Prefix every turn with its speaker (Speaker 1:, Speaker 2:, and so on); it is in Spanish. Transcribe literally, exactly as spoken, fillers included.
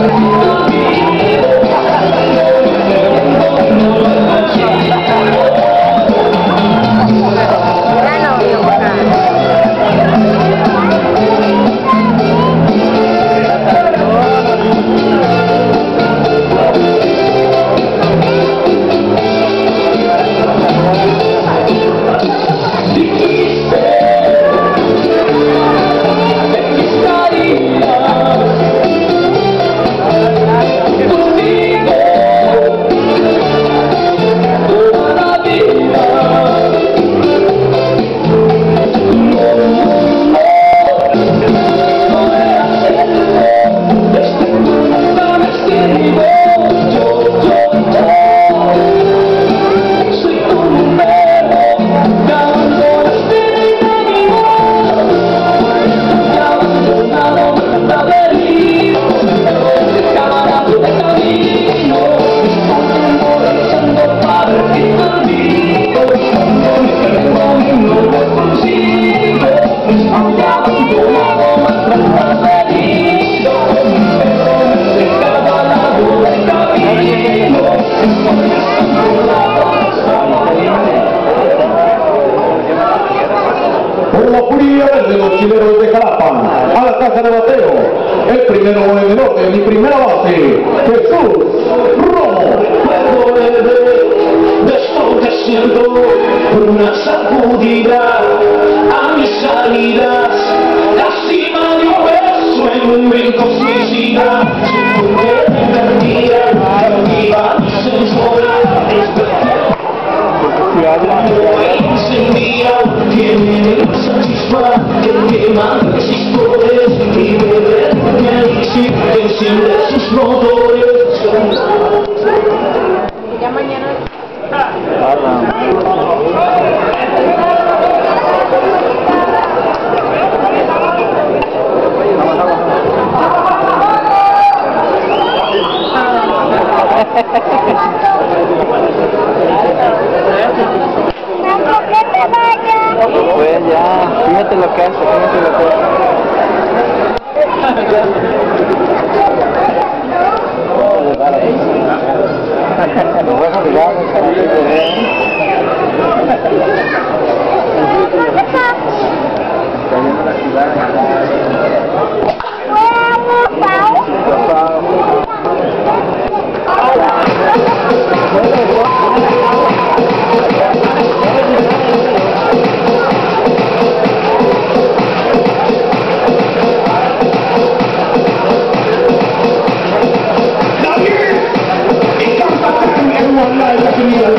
Speaker 1: Por la furia de los chileros de Jalapa, a la casa de bateo, el primero en el orden, mi primera base, Jesús Romo.
Speaker 2: Desfalleciendo por una sacudida a mis salidas, la cima de un beso en un brinco suicida, porque me perdía, iba mi sensualidad. Incendiado, que me satisface, que quema mis colores y beber me hiciste enciende sus motores.
Speaker 3: Ya mañana.
Speaker 4: Pues ya, fíjate lo que hace, fíjate lo que hace. Lo voy a jugar,
Speaker 2: La vida, me encanta traerme una la vida.